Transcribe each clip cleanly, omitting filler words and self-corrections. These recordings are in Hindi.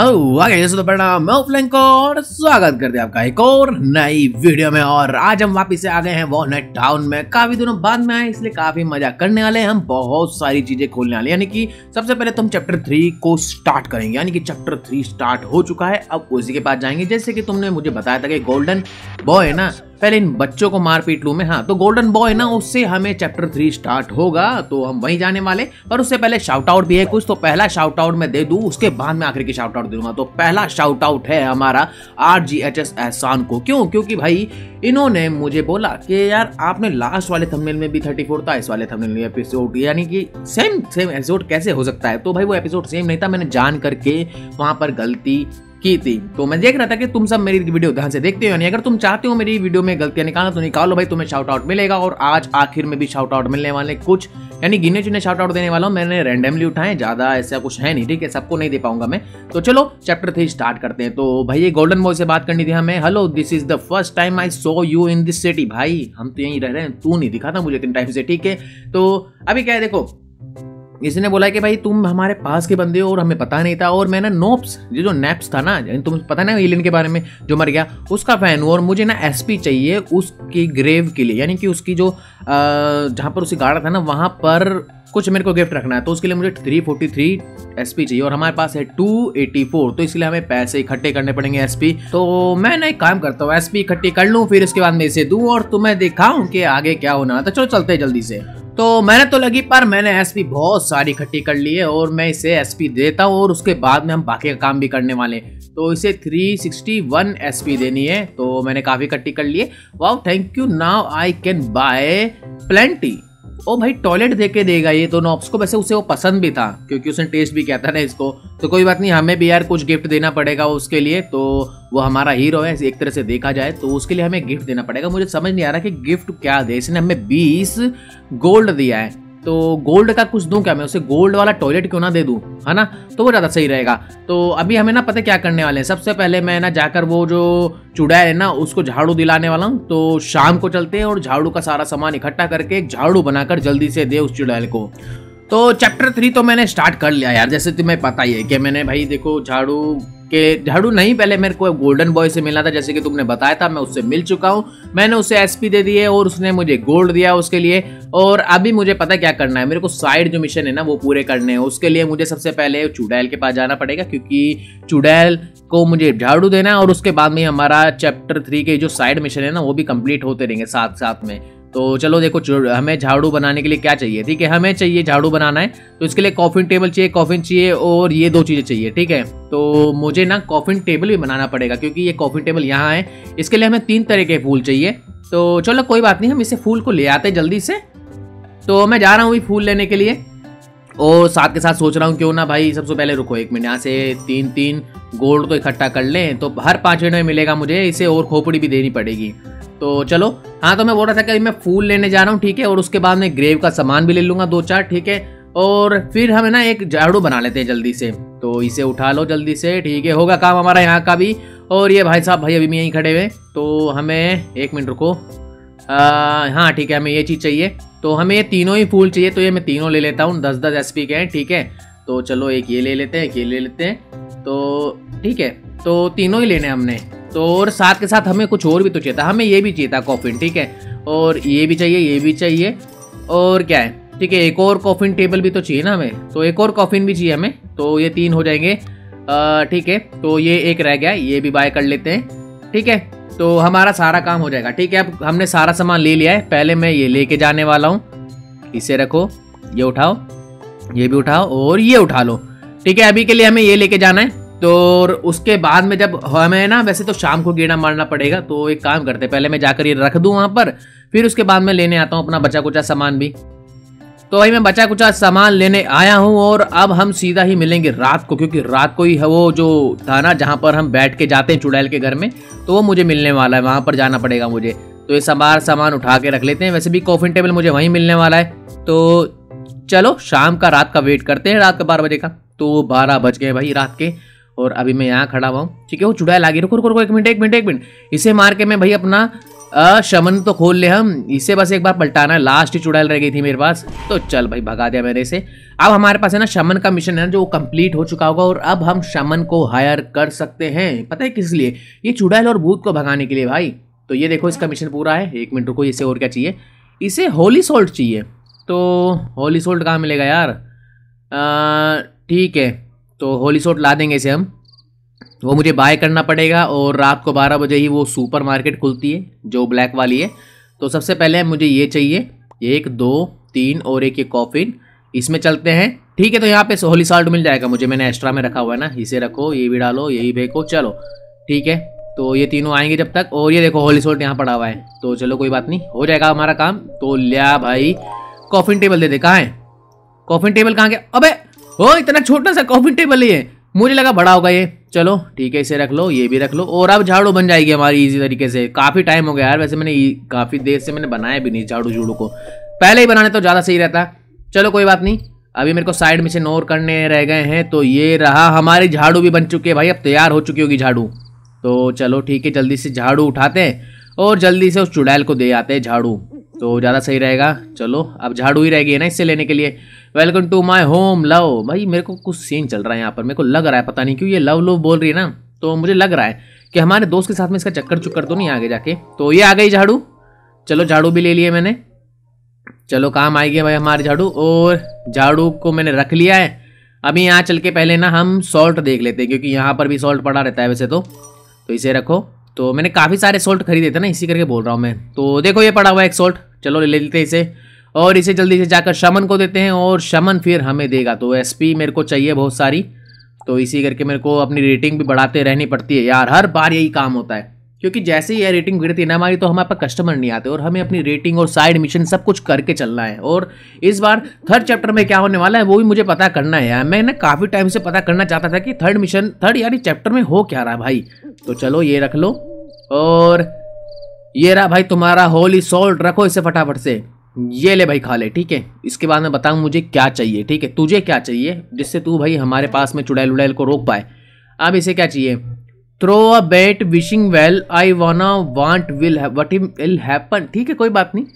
तो प्रणाम, मैं फ्लैंको और स्वागत करते हैं आपका एक और नई वीडियो में। और आज हम वापस से आ गए हैं वॉलनट टाउन में। काफी दिनों बाद में आए इसलिए काफी मजा करने वाले हैं। हम बहुत सारी चीजें खोलने वाले हैं, यानी कि सबसे पहले तो हम चैप्टर 3 को स्टार्ट करेंगे। यानी कि चैप्टर 3 स्टार्ट हो चुका है, अब उसी के पास जाएंगे। जैसे कि तुमने मुझे बताया था कि गोल्डन बॉय है ना, पहले इन बच्चों को मार पीट लूं मैं। हाँ, तो गोल्डन बॉय ना, उससे हमें चैप्टर 3 स्टार्ट होगा, तो हम वहीं जाने वाले। पर उससे पहले शाउट आउट भी है कुछ, तो पहला शाउट आउट मैं दे दूं, उसके बाद मैं आखिर की शाउट आउट दूंगा। तो पहला शाउट आउट है हमारा RGHS एहसान को। क्यों? क्योंकि भाई इन्होंने मुझे बोला कि यार आपने लास्ट वाले थंबनेल में भी 34 था, इस वाले थंबनेल में एपिसोड यानी कि सेम एपिसोड कैसे हो सकता है। तो भाई वो एपिसोड सेम नहीं था, मैंने जान करके वहां पर गलती की थी। तो मैं देख रहा था कि तुम सब मेरी वीडियो ध्यान से देखते हो, यानी अगर तुम चाहते हो मेरी वीडियो में गलतियां निकालना तो निकालो भाई, तुम्हें शाउट आउट मिलेगा। और आज आखिर में भी शाउट आउट मिलने वाले कुछ, यानी गिने चुने शाउट आउट देने वाला हूं। मैंने रैंडमली उठाए, ज्यादा ऐसा कुछ है नहीं, ठीक है, सबको नहीं दे पाऊंगा मैं। तो चलो चैप्टर 3 स्टार्ट करते हैं। तो भाई ये गोल्डन बॉय से बात करनी थी हमें। Hello, this is the first time I saw you in this city. भाई हम तो यहीं रह रहे हैं, तू नहीं दिखा था मुझे इतने टाइम से, ठीक है। तो अभी क्या है, देखो इसने बोला कि भाई तुम हमारे पास के बंदे हो और हमें पता नहीं था। और मैं ना नोप्स, ये जो नैप्स था ना, तुम्हें पता ना एलियन के बारे में जो मर गया, उसका फैन हूँ। और मुझे ना SP चाहिए उसकी ग्रेव के लिए, यानी कि उसकी जो जहाँ पर उसे गाड़ा था ना, वहाँ पर कुछ मेरे को गिफ्ट रखना है। तो उसके लिए मुझे 343 SP चाहिए और हमारे पास है 284, तो इसलिए हमें पैसे इकट्ठे करने पड़ेंगे SP। तो मैं ना एक काम करता हूँ, SP इकट्ठी कर लूँ, फिर उसके बाद मैं इसे दूँ और तुम्हें दिखाऊँ कि आगे क्या होना है। तो चलो चलते हैं जल्दी से। तो मैंने तो लगी, पर मैंने SP बहुत सारी इकट्ठी कर ली है और मैं इसे SP देता हूँ और उसके बाद में हम बाकी का काम भी करने वाले हैं। तो इसे 361 SP देनी है, तो मैंने काफी इकट्ठी कर लिए। Wow, thank you, now I can buy plenty. ओ भाई टॉयलेट दे के देगा ये तो नॉब्स को। वैसे उसे वो पसंद भी था क्योंकि उसने टेस्ट भी किया था ना इसको। तो कोई बात नहीं, हमें भी यार कुछ गिफ्ट देना पड़ेगा उसके लिए। तो वो हमारा हीरो है एक तरह से देखा जाए, तो उसके लिए हमें गिफ्ट देना पड़ेगा। मुझे समझ नहीं आ रहा कि गिफ्ट क्या दे। इसने हमें 20 गोल्ड दिया है, तो गोल्ड का कुछ दूं क्या मैं उसे? गोल्ड वाला टॉयलेट क्यों ना दे दूं, है ना, तो वो ज्यादा सही रहेगा। तो अभी हमें ना पता क्या करने वाले हैं। सबसे पहले मैं ना जाकर वो जो चुड़ैल है ना, उसको झाड़ू दिलाने वाला हूँ। तो शाम को चलते हैं और झाड़ू का सारा सामान इकट्ठा करके एक झाड़ू बनाकर जल्दी से दे उस चुड़ैल को। तो चैप्टर 3 तो मैंने स्टार्ट कर लिया यार, जैसे तुम्हें पता ही है कि मैंने भाई देखो झाड़ू नहीं, पहले मेरे को गोल्डन बॉय से मिलना था, जैसे कि तुमने बताया था, मैं उससे मिल चुका हूँ। मैंने उसे SP दे दिए और उसने मुझे गोल्ड दिया उसके लिए। और अभी मुझे पता क्या करना है, मेरे को साइड जो मिशन है ना वो पूरे करने हैं। उसके लिए मुझे सबसे पहले चुड़ैल के पास जाना पड़ेगा, क्योंकि चुड़ैल को मुझे झाड़ू देना है। और उसके बाद में हमारा चैप्टर 3 के जो साइड मिशन है ना वो भी कंप्लीट होते रहेंगे साथ साथ में। तो चलो देखो, हमें झाड़ू बनाने के लिए क्या चाहिए, ठीक है, हमें चाहिए झाड़ू बनाना है। तो इसके लिए कॉफिन टेबल चाहिए, कॉफिन चाहिए और ये 2 चीजें चाहिए, ठीक है। तो मुझे ना कॉफिन टेबल भी बनाना पड़ेगा, क्योंकि ये कॉफिन टेबल यहाँ है। इसके लिए हमें 3 तरह के फूल चाहिए। तो चलो कोई बात नहीं, हम इसे फूल को ले आते हैं जल्दी से। तो मैं जा रहा हूँ फूल लेने के लिए, और साथ के साथ सोच रहा हूँ क्यों ना भाई सबसे पहले रुको 1 मिनट, यहाँ से 3 गोल्ड तो इकट्ठा कर लें। तो हर 5 मिनट में मिलेगा मुझे इसे, और खोपड़ी भी देनी पड़ेगी। तो चलो, हाँ, तो मैं बोल रहा था कि मैं फूल लेने जा रहा हूँ, ठीक है, और उसके बाद में ग्रेव का सामान भी ले लूंगा 2-4, ठीक है। और फिर हमें ना एक झाड़ू बना लेते हैं जल्दी से। तो इसे उठा लो जल्दी से, ठीक है, होगा काम हमारा यहाँ का भी। और ये भाई साहब भाई अभी भी यहीं खड़े हुए, तो हमें 1 मिनट रुको। हाँ ठीक है, हमें ये चीज़ चाहिए। तो हमें ये तीनों ही फूल चाहिए, तो ये मैं तीनों ले लेता हूँ। 10-10 SP के हैं, ठीक है। तो चलो एक ये ले लेते हैं, एक ये ले लेते हैं, तो ठीक है। तो तीनों ही लेने हमने। तो और साथ के साथ हमें कुछ और भी तो चाहिए था, हमें ये भी चाहिए था कॉफिन, ठीक है, और ये भी चाहिए, ये भी चाहिए, और क्या है, ठीक है, एक और कॉफिन टेबल भी तो चाहिए ना हमें। तो एक और कॉफिन भी चाहिए हमें, तो ये 3 हो जाएंगे, ठीक है। तो ये एक रह गया, ये भी बाय कर लेते हैं, ठीक है। तो हमारा सारा काम हो जाएगा, ठीक है। अब हमने सारा सामान ले लिया है। पहले मैं ये लेके जाने वाला हूँ, इसे रखो, ये उठाओ, ये भी उठाओ और ये उठा लो, ठीक है। अभी के लिए हमें ये लेके जाना है। तो उसके बाद में जब हमें ना, वैसे तो शाम को गेड़ा मारना पड़ेगा, तो एक काम करते हैं, पहले मैं जाकर ये रख दूं वहां पर, फिर उसके बाद में लेने आता हूं अपना बचा कुचा सामान भी। तो भाई मैं बचा कुचा सामान लेने आया हूं और अब हम सीधा ही मिलेंगे रात को, क्योंकि रात को ही वो जो था ना जहां पर हम बैठ के जाते हैं चुड़ैल के घर में, तो वो मुझे मिलने वाला है, वहां पर जाना पड़ेगा मुझे। तो ये सामान उठा के रख लेते हैं। वैसे भी कॉफिन टेबल मुझे वहीं मिलने वाला है। तो चलो शाम का, रात का वेट करते हैं, रात का 12 बजे का। तो 12 बज गए भाई रात के, और अभी मैं यहाँ खड़ा हुआ हूँ, ठीक है। वो चुड़ैल आ गई, रुको रुको रुको, 1 मिनट, इसे मार के मैं भाई अपना शमन तो खोल ले हम, इसे बस एक बार पलटाना है, लास्ट ही चुड़ैल रह गई थी मेरे पास। तो चल भाई भगा दिया मैंने इसे। अब हमारे पास है ना शमन का मिशन है ना जो कंप्लीट हो चुका होगा, और अब हम शमन को हायर कर सकते हैं। पता है किस लिए? ये चुड़ैल और भूत को भगाने के लिए भाई। तो ये देखो इसका मिशन पूरा है। 1 मिनट रुको, इसे और क्या चाहिए? इसे होली सोल्ट चाहिए। तो होली सोल्ट कहाँ मिलेगा यार? ठीक है, तो होली सोल्ट ला देंगे इसे हम। वो मुझे बाय करना पड़ेगा, और रात को 12 बजे ही वो सुपर मार्केट खुलती है जो ब्लैक वाली है। तो सबसे पहले मुझे ये चाहिए, 1 2 3 और एक ये कॉफिन, इसमें चलते हैं। ठीक है, तो यहाँ पे होली सॉल्ट मिल जाएगा मुझे, मैंने एक्स्ट्रा में रखा हुआ है ना। इसे रखो, ये भी डालो, यही फेंको, चलो ठीक है। तो ये तीनों आएंगे जब तक, और ये देखो होली सॉल्ट यहाँ पड़ा हुआ है। तो चलो कोई बात नहीं, हो जाएगा हमारा काम। तो लिया भाई, कॉफिन टेबल दे दे। कहाँ है कॉफिन टेबल? कहाँ गया? अबे हो, इतना छोटा सा कॉफिन टेबल है, मुझे लगा बड़ा होगा ये। चलो ठीक है, इसे रख लो, ये भी रख लो, और अब झाड़ू बन जाएगी हमारी इजी तरीके से। काफ़ी टाइम हो गया यार, वैसे मैंने काफ़ी देर से मैंने बनाया भी नहीं झाड़ू झूड़ू को, पहले ही बनाने तो ज़्यादा सही रहता। चलो कोई बात नहीं, अभी मेरे को साइड मिशन और करने रह गए हैं। तो ये रहा, हमारी झाड़ू भी बन चुकी है भाई, अब तैयार हो चुकी होगी झाड़ू। तो चलो ठीक है, जल्दी से झाड़ू उठाते हैं और जल्दी से उस चुड़ैल को दे आते हैं झाड़ू, तो ज़्यादा सही रहेगा। चलो अब झाड़ू ही रहेगी ना इससे लेने के लिए। Welcome to my home love. भाई मेरे को कुछ सीन चल रहा है यहाँ पर, मेरे को लग रहा है, पता नहीं क्यों ये लव लव बोल रही है ना, तो मुझे लग रहा है कि हमारे दोस्त के साथ में इसका चक्कर चुक्कर तो नहीं आगे जाके। तो ये आ गई झाड़ू, चलो झाड़ू भी ले लिए मैंने। चलो काम आएगी भाई हमारी झाड़ू, और झाड़ू को मैंने रख लिया है। अभी यहाँ चल के पहले ना हम सॉल्ट देख लेते हैं, क्योंकि यहाँ पर भी सॉल्ट पड़ा रहता है वैसे तो इसे रखो। तो मैंने काफ़ी सारे सॉल्ट खरीदे थे ना, इसी करके बोल रहा हूँ मैं। तो देखो ये पड़ा हुआ है एक सॉल्ट, चलो ले लेते हैं इसे, और इसे जल्दी से जाकर शमन को देते हैं, और शमन फिर हमें देगा। तो एसपी मेरे को चाहिए बहुत सारी, तो इसी करके मेरे को अपनी रेटिंग भी बढ़ाते रहनी पड़ती है यार, हर बार यही काम होता है। क्योंकि जैसे ही ये रेटिंग गिरती है ना हमारी, तो हमारे पास कस्टमर नहीं आते, और हमें अपनी रेटिंग और साइड मिशन सब कुछ करके चलना है। और इस बार 3rd चैप्टर में क्या होने वाला है वो भी मुझे पता करना है यार। मैं ना काफ़ी टाइम से पता करना चाहता था कि 3rd यार चैप्टर में हो क्या रहा है भाई। तो चलो ये रख लो, और ये रहा भाई तुम्हारा होली सॉल्ट, रखो इसे फटाफट से। ये ले भाई खा ले, ठीक है। इसके बाद मैं बताऊँ मुझे क्या चाहिए, ठीक है, तुझे क्या चाहिए जिससे तू भाई हमारे पास में चुड़ैल उड़ैल को रोक पाए। अब इसे क्या चाहिए? Throw a bat wishing well I want will happen. ठीक है कोई बात नहीं।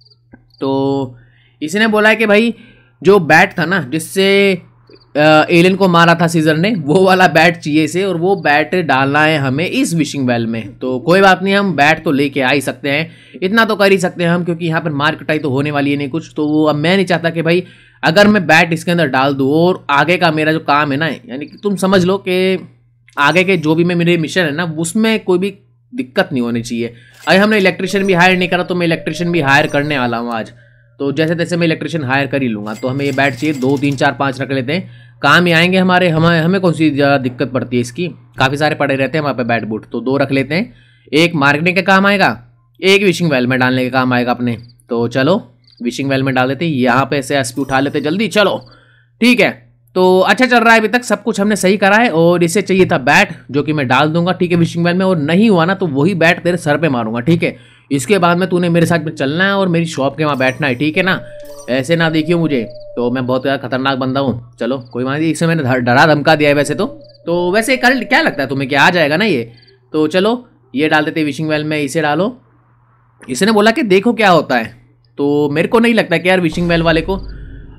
तो इसने बोला है कि भाई जो बैट था ना जिससे एलियन को मारा था सीजर ने, वो वाला बैट चाहिए इसे, और वो बैट डालना है हमें इस विशिंग वेल में। तो कोई बात नहीं, हम बैट तो लेके आ ही सकते हैं, इतना तो कर ही सकते हैं हम, क्योंकि यहाँ पर मार कटाई तो होने वाली है नहीं कुछ। तो वो अब मैं नहीं चाहता कि भाई अगर मैं बैट इसके अंदर डाल दूँ, और आगे का मेरा जो काम है ना, यानी कि तुम समझ लो कि आगे के जो भी मेरे मिशन है ना उसमें कोई भी दिक्कत नहीं होनी चाहिए। अरे हमने इलेक्ट्रिशियन भी हायर नहीं करा, तो मैं इलेक्ट्रिशियन भी हायर करने वाला हूँ आज। तो जैसे तैसे मैं इलेक्ट्रिशियन हायर कर ही लूँगा। तो हमें ये बैट चाहिए, 2 3 4 5 रख लेते हैं, काम ही आएंगे हमारे। हमें कौन सी ज़्यादा दिक्कत पड़ती है इसकी, काफ़ी सारे पड़े रहते हैं वहाँ पे बैट बूट। तो 2 रख लेते हैं, एक मार्केटिंग का काम आएगा, एक विशिंग वेल में डालने का काम आएगा अपने। तो चलो विशिंग वेल में डाल देते हैं, यहाँ पे से एसपी उठा लेते जल्दी। चलो ठीक है, तो अच्छा चल रहा है अभी तक, सब कुछ हमने सही करा है। और इसे चाहिए था बैट, जो कि मैं डाल दूंगा, ठीक है, विशिंग वेल में। और नहीं हुआ ना तो वही बैट तेरे सर पे मारूंगा, ठीक है। इसके बाद में तूने मेरे साथ में चलना है और मेरी शॉप के वहाँ बैठना है, ठीक है ना। ऐसे ना देखियो मुझे, तो मैं बहुत ज़्यादा खतरनाक बंदा हूँ। चलो कोई बात नहीं, इसे मैंने डरा धमका दिया है वैसे तो वैसे कल क्या लगता है तुम्हें, क्या आ जाएगा ना ये। तो चलो ये डाल देते विशिंग वेल में, इसे डालो। इसने बोला कि देखो क्या होता है, तो मेरे को नहीं लगता कि यार विशिंग वेल वाले को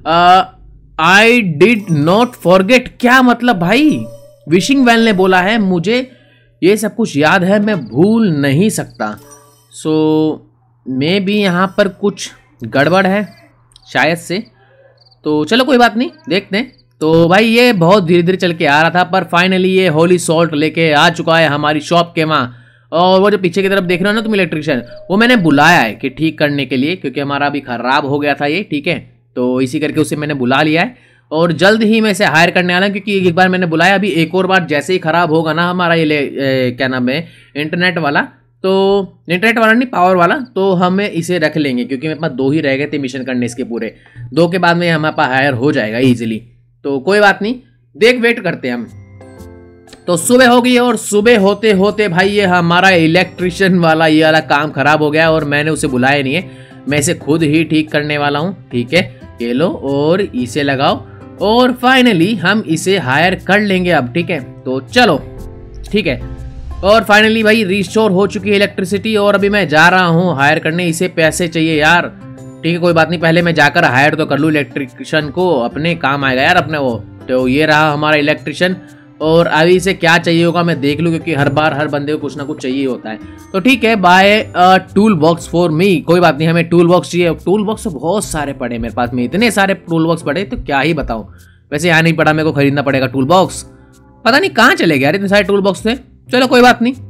आई डिड नॉट फॉरगेट, क्या मतलब भाई? विशिंग वेल ने बोला है मुझे ये सब कुछ याद है, मैं भूल नहीं सकता। सो मे भी यहाँ पर कुछ गड़बड़ है शायद से। तो चलो कोई बात नहीं, देखते हैं। तो भाई ये बहुत धीरे धीरे चल के आ रहा था, पर फाइनली ये होली सॉल्ट लेके आ चुका है हमारी शॉप के वहाँ। और वो जो पीछे की तरफ देख रहे हो ना तुम इलेक्ट्रिशियन, वो मैंने बुलाया है कि ठीक करने के लिए, क्योंकि हमारा अभी ख़राब हो गया था ये, ठीक है। तो इसी करके उसे मैंने बुला लिया है, और जल्द ही मैं इसे हायर करने वाला हूँ, क्योंकि एक बार मैंने बुलाया, अभी एक और बार जैसे ही ख़राब होगा ना हमारा ये क्या नाम है इंटरनेट वाला, तो इंटरनेट वाला नहीं पावर वाला, तो हमें इसे रख लेंगे, क्योंकि मेरे पास 2 ही रह गए थे मिशन करने इसके पूरे। 2 के बाद में हमारे पास हायर हो जाएगा ईजिली। तो कोई बात नहीं, देख वेट करते हैं हम। तो सुबह हो गई, और सुबह होते होते भाई ये हमारा इलेक्ट्रिशियन वाला ये वाला काम खराब हो गया, और मैंने उसे बुलाया नहीं है, मैं इसे खुद ही ठीक करने वाला हूँ, ठीक है। ये लो और इसे लगाओ, और फाइनली हम इसे हायर कर लेंगे अब, ठीक है। तो चलो ठीक है, और फाइनली भाई रिस्टोर हो चुकी है इलेक्ट्रिसिटी और अभी मैं जा रहा हूँ हायर करने। इसे पैसे चाहिए यार। ठीक है कोई बात नहीं, पहले मैं जाकर हायर तो कर लूँ इलेक्ट्रिशियन को, अपने काम आएगा यार अपने वो। तो ये रहा हमारा इलेक्ट्रिशियन और अभी इसे क्या चाहिए होगा मैं देख लूँ, क्योंकि हर बार हर बंदे को कुछ ना कुछ चाहिए होता है। तो ठीक है, buy tool box for me. कोई बात नहीं, हमें टूल बॉक्स चाहिए। टूल बॉक्स तो बहुत सारे पड़े मेरे पास में, इतने सारे टूल बॉक्स पड़े तो क्या ही बताऊँ। वैसे यहाँ नहीं पड़ा, मेरे को खरीदना पड़ेगा टूल बॉक्स। पता नहीं कहाँ चले गए यार इतने सारे टूल बॉक्स थे। चलो कोई बात नहीं,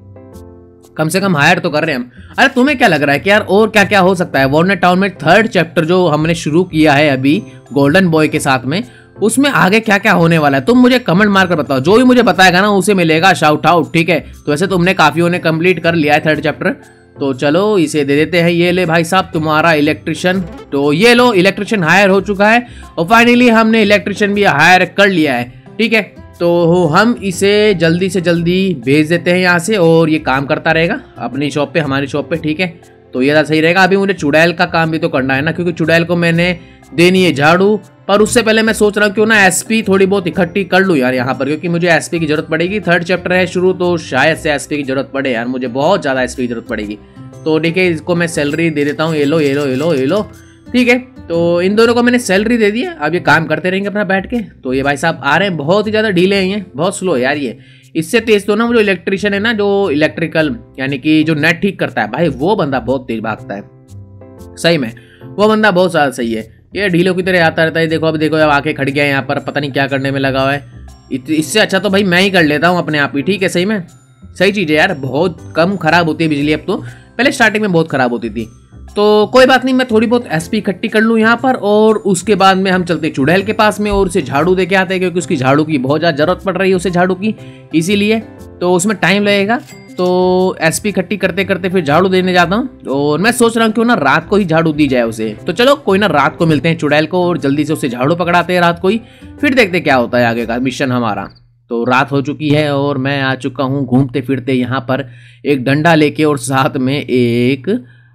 कम से कम हायर तो कर रहे हैं हम। अरे तुम्हें क्या लग रहा है कि यार और क्या क्या हो सकता है वॉर्नेट टाउन में? 3rd चैप्टर जो हमने शुरू किया है अभी गोल्डन बॉय के साथ में, उसमें आगे क्या क्या होने वाला है तुम मुझे कमेंट मार कर बताओ। जो भी मुझे बताएगा ना उसे मिलेगा शाउट आउट। ठीक है, तो वैसे तुमने काफियों ने कंप्लीट कर लिया है 3rd चैप्टर, तो चलो इसे दे देते हैं। ये ले भाई साहब तुम्हारा इलेक्ट्रिशियन। तो ये लो, इलेक्ट्रिशियन हायर हो चुका है और फाइनली हमने इलेक्ट्रिशियन भी हायर कर लिया है। ठीक है, तो हम इसे जल्दी से जल्दी भेज देते हैं यहाँ से और ये काम करता रहेगा अपनी शॉप पे, हमारी शॉप पे। ठीक है, तो ये सही रहेगा। अभी मुझे चुड़ैल का काम भी तो करना है ना, क्योंकि चुड़ैल को मैंने देनी है झाड़ू। पर उससे पहले मैं सोच रहा हूँ क्यों ना एसपी थोड़ी बहुत इकट्ठी कर लूँ यार यहाँ पर, क्योंकि मुझे एसपी की जरूरत पड़ेगी। 3rd चैप्टर है शुरू, तो शायद से एसपी की जरूरत पड़े यार, मुझे बहुत ज़्यादा एसपी की जरूरत पड़ेगी। तो ठीक है, इसको मैं सैलरी दे देता हूँ। ये लो ये लो ये लो ये लो। ठीक है, तो इन दोनों को मैंने सैलरी दे दी है, अब ये काम करते रहेंगे अपना बैठ के। तो ये भाई साहब आ रहे हैं, बहुत ही ज़्यादा ढीले हैं ये, बहुत स्लो है यार ये। इससे तेज तो ना वो जो इलेक्ट्रिशियन है ना, जो इलेक्ट्रिकल यानी कि जो नेट ठीक करता है भाई, वो बंदा बहुत तेज भागता है सही में, वो बंदा बहुत ज़्यादा सही है। ये ढीलों की तरह आता रहता है। देखो अब आके खड़ गया है यहाँ पर, पता नहीं क्या करने में लगा हुआ है। इससे अच्छा तो भाई मैं ही कर लेता हूँ अपने आप ही। ठीक है, सही में सही चीज़ है यार, बहुत कम खराब होती है बिजली अब तो, पहले स्टार्टिंग में बहुत खराब होती थी। तो कोई बात नहीं, मैं थोड़ी बहुत एसपी इकट्ठी कर लूँ यहाँ पर और उसके बाद में हम चलते चुड़ैल के पास में और उसे झाड़ू दे के आते हैं, क्योंकि उसकी झाड़ू की बहुत ज़्यादा जरूरत पड़ रही है उसे झाड़ू की, इसीलिए तो उसमें टाइम लगेगा। तो एसपी इकट्ठी करते करते फिर झाड़ू देने जाता हूँ और मैं सोच रहा हूँ क्यों ना रात को ही झाड़ू दी जाए उसे। तो चलो कोई ना, रात को मिलते हैं चुड़ैल को और जल्दी से उसे झाड़ू पकड़ाते हैं रात को ही, फिर देखते क्या होता है आगे का मिशन हमारा। तो रात हो चुकी है और मैं आ चुका हूँ घूमते फिरते यहाँ पर एक डंडा लेके और साथ में एक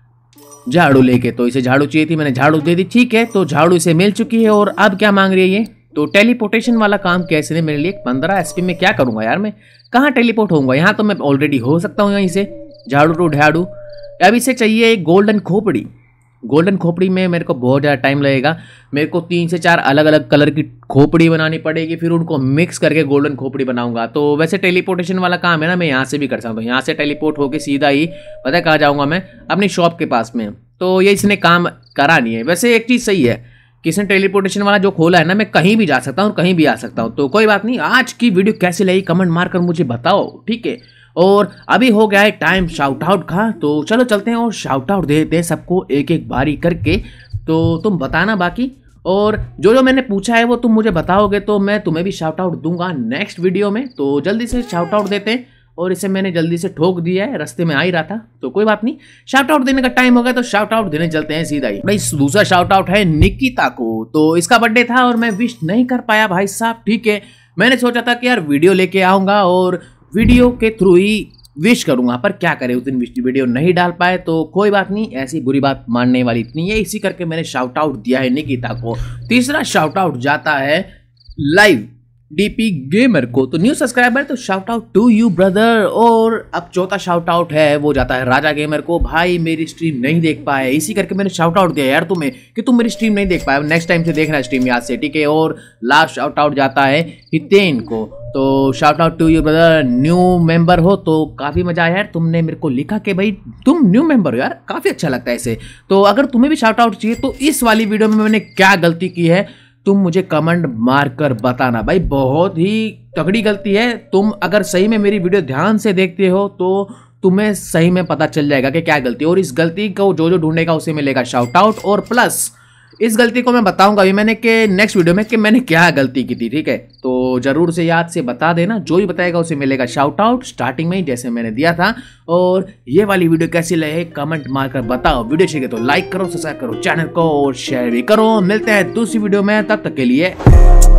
झाड़ू लेके। तो इसे झाड़ू चाहिए थी, मैंने झाड़ू दे दी। ठीक है, तो झाड़ू इसे मिल चुकी है और अब क्या मांग रही है ये? तो टेलीपोर्टेशन वाला काम कैसे मेरे लिए 15 एसपी में क्या करूंगा यार, मैं कहाँ टेलीपोर्ट होऊंगा? यहाँ तो मैं ऑलरेडी हो सकता हूँ यहीं से झाड़ू टू झाड़ू। अब इसे चाहिए एक गोल्डन खोपड़ी। गोल्डन खोपड़ी में मेरे को बहुत ज़्यादा टाइम लगेगा, मेरे को 3 से 4 अलग अलग कलर की खोपड़ी बनानी पड़ेगी, फिर उनको मिक्स करके गोल्डन खोपड़ी बनाऊंगा। तो वैसे टेलीपोर्टेशन वाला काम है ना, मैं यहाँ से भी कर सकता हूँ। यहाँ से टेलीपोर्ट होकर सीधा ही पता है कहाँ जाऊँगा मैं? अपनी शॉप के पास में। तो ये इसने काम करा नहीं है। वैसे एक चीज़ सही है कि इसने टेलीपोर्टेशन वाला जो खोला है ना, मैं कहीं भी जा सकता हूँ और कहीं भी आ सकता हूँ। तो कोई बात नहीं, आज की वीडियो कैसी लगी कमेंट मारकर मुझे बताओ। ठीक है, और अभी हो गया है टाइम शाउट आउट का, तो चलो चलते हैं और शाउट आउट दे देते हैं सबको एक एक बारी करके। तो तुम बताना बाकी, और जो जो मैंने पूछा है वो तुम मुझे बताओगे तो मैं तुम्हें भी शाउट आउट दूंगा नेक्स्ट वीडियो में। तो जल्दी से शाउट आउट देते हैं, और इसे मैंने जल्दी से ठोक दिया है, रास्ते में आ ही रहा था। तो कोई बात नहीं, शाउट आउट देने का टाइम हो गया, तो शाउट आउट देने चलते हैं सीधा ही। भाई दूसरा शाउट आउट है निकिता को। तो इसका बर्थडे था और मैं विश नहीं कर पाया भाई साहब। ठीक है, मैंने सोचा था कि यार वीडियो लेके आऊंगा और वीडियो के थ्रू ही विश करूंगा, पर क्या करे उस दिन वीडियो नहीं डाल पाए। तो कोई बात नहीं, ऐसी बुरी बात मानने वाली इतनी है, इसी करके मैंने शाउट आउट दिया है निकिता को। तीसरा शाउट आउट जाता है लाइव डीपी गेमर को। तो न्यू सब्सक्राइबर, तो shout out to you brother. और अब चौथा शाउट आउट है वो जाता है राजा गेमर को। भाई मेरी स्ट्रीम नहीं देख पाए, इसी करके मैंने शाउट आउट दिया यार तुम्हें कि तुम मेरी स्ट्रीम नहीं देख पाए, नेक्स्ट टाइम से देखना स्ट्रीम याद से। ठीक है, और लास्ट शाउट आउट जाता है हितेन को। तो shout out to you brother, new member हो तो काफ़ी मजा आया यार। तुमने मेरे को लिखा कि भाई तुम न्यू मेंबर हो यार, काफ़ी अच्छा लगता है इसे। तो अगर तुम्हें भी शाउट आउट चाहिए तो इस वाली वीडियो में मैंने क्या गलती की है तुम मुझे कमेंट मारकर बताना। भाई बहुत ही तगड़ी गलती है, तुम अगर सही में मेरी वीडियो ध्यान से देखते हो तो तुम्हें सही में पता चल जाएगा कि क्या गलती है, और इस गलती को जो जो ढूंढेगा उसे मिलेगा शाउट आउट। और प्लस इस गलती को मैं बताऊंगा अभी मैंने कि नेक्स्ट वीडियो में कि मैंने क्या गलती की थी। ठीक है, तो जरूर से याद से बता देना, जो भी बताएगा उसे मिलेगा शाउट आउट स्टार्टिंग में ही जैसे मैंने दिया था। और ये वाली वीडियो कैसी लगे कमेंट मारकर बताओ। वीडियो चाहिए तो लाइक करो, सब्सक्राइब करो चैनल को और शेयर भी करो। मिलते हैं दूसरी वीडियो में, तब तक के लिए